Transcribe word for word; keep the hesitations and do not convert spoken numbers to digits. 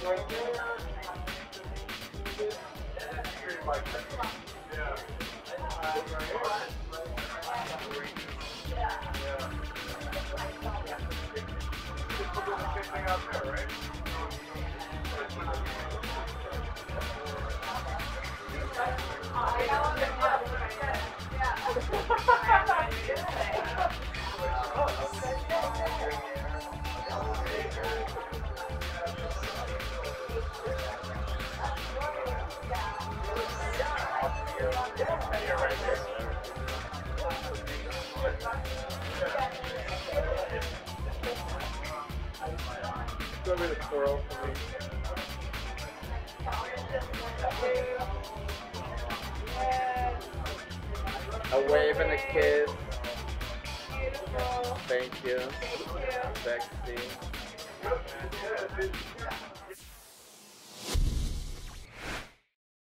Go with a twirl for me. A wave and a kiss. Beautiful. Thank you. Thank you. Sexy.